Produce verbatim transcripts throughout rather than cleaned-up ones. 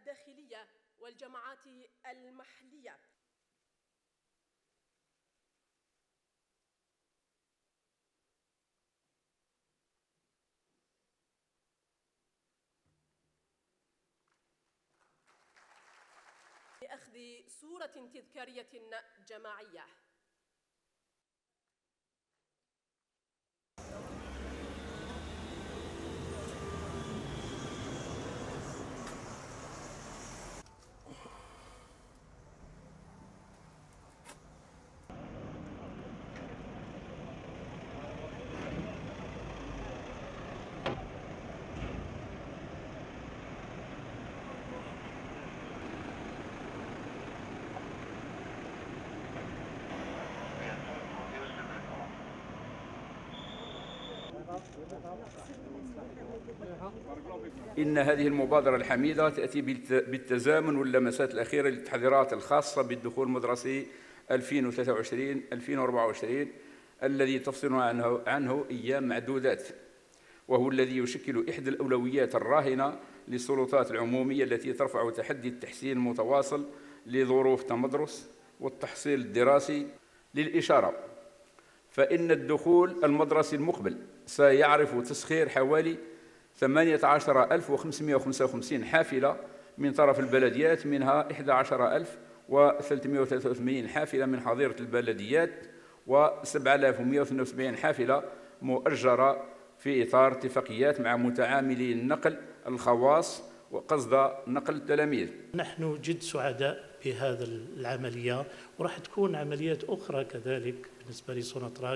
الداخلية والجماعات المحلية. لأخذ صورة تذكارية جماعية. إن هذه المبادرة الحميدة تأتي بالتزامن واللمسات الأخيرة للتحضيرات الخاصة بالدخول المدرسي ألفين وثلاثة وعشرين ألفين وأربعة وعشرين الذي تفصلنا عنه, عنه أيام معدودات، وهو الذي يشكل إحدى الأولويات الراهنة للسلطات العمومية التي ترفع تحدي التحسين المتواصل لظروف تمدرس والتحصيل الدراسي. للإشارة فإن الدخول المدرسي المقبل سيعرف تسخير حوالي ثمانية عشر ألف وخمسمائة وخمسة وخمسين حافلة من طرف البلديات، منها إحدى عشر ألف وثلاثمائة وثلاثة وثمانين حافلة من حظيرة البلديات وسبعة آلاف ومائة واثنين وسبعين حافلة مؤجرة في إطار اتفاقيات مع متعاملي النقل الخواص وقصد نقل التلاميذ. نحن جد سعداء بهذا العملية، وراح تكون عمليات أخرى كذلك بالنسبة لسوناتراك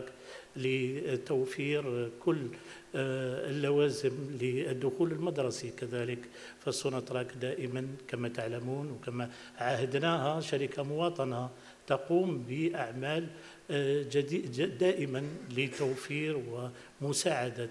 لتوفير كل اللوازم للدخول المدرسي. كذلك فالسوناتراك دائما كما تعلمون وكما عاهدناها شركة مواطنة تقوم بأعمال جديد دائما لتوفير ومساعدة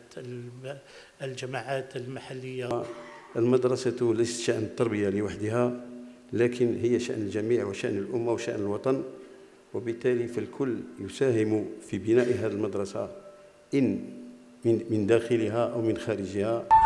الجماعات المحلية. المدرسة ليست شأن التربية لوحدها، لكن هي شأن الجميع وشأن الأمة وشأن الوطن، وبالتالي فالكل يساهم في بناء هذه المدرسة إن من داخلها أو من خارجها.